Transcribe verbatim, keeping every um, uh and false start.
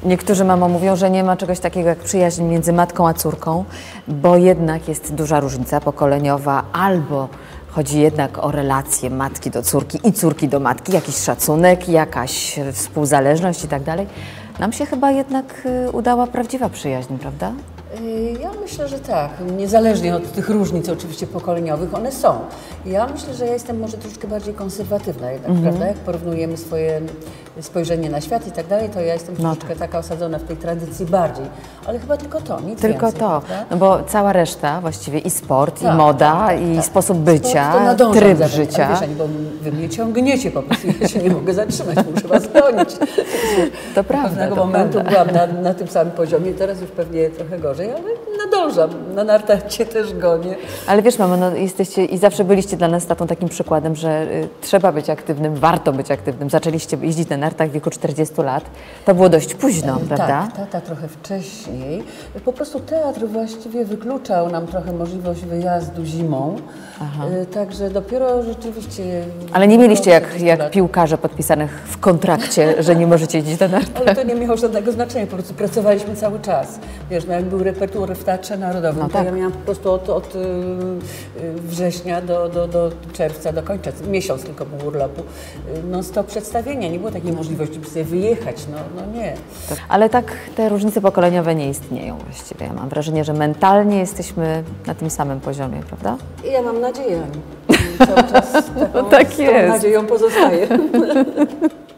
Niektórzy, mamo, mówią, że nie ma czegoś takiego jak przyjaźń między matką a córką, bo jednak jest duża różnica pokoleniowa, albo chodzi jednak o relacje matki do córki i córki do matki, jakiś szacunek, jakaś współzależność i tak dalej. Nam się chyba jednak udała prawdziwa przyjaźń, prawda? Ja myślę, że tak. Niezależnie od tych różnic oczywiście pokoleniowych, one są. Ja myślę, że ja jestem może troszkę bardziej konserwatywna jednak, mm-hmm. prawda? Jak porównujemy swoje spojrzenie na świat i tak dalej, to ja jestem troszeczkę no. taka osadzona w tej tradycji bardziej. Ale chyba tylko to, nic Tylko więcej, to, prawda? No bo cała reszta właściwie i sport, tak, i moda, tak, tak, i tak. sposób bycia, sport, tryb za życia. Ale wiesz, bo wy mnie ciągniecie po prostu, ja się nie mogę zatrzymać, muszę was gonić. To prawda. Do pewnego to momentu prawda. byłam na, na tym samym poziomie, teraz już pewnie trochę gorzej, ale nadążam. Na nartach cię też gonię. Ale wiesz, mamo, no jesteście i zawsze byliście dla nas tatą takim przykładem, że y, trzeba być aktywnym, warto być aktywnym. Zaczęliście jeździć na nartach w wieku czterdziestu lat. To było dość późno, e, prawda? Tak, tata trochę wcześniej. Po prostu teatr właściwie wykluczał nam trochę możliwość wyjazdu zimą. E, także dopiero rzeczywiście... Ale nie mieliście jak, jak piłkarze podpisanych w kontrakcie, że nie możecie jeździć na nartach. Ale to nie miało żadnego znaczenia, po prostu pracowaliśmy cały czas. Wiesz, no jak był repertuar w Teatrze Narodowym, no to tak. ja miałam po prostu od, od września do, do, do czerwca, do końca, miesiąc tylko był urlopu, non stop przedstawienia, nie było takiej możliwości, by sobie wyjechać, no, no nie. Ale tak te różnice pokoleniowe nie istnieją właściwie. Ja mam wrażenie, że mentalnie jesteśmy na tym samym poziomie, prawda? I ja mam nadzieję, cały czas taką, no tak z tą jest. nadzieją pozostaję.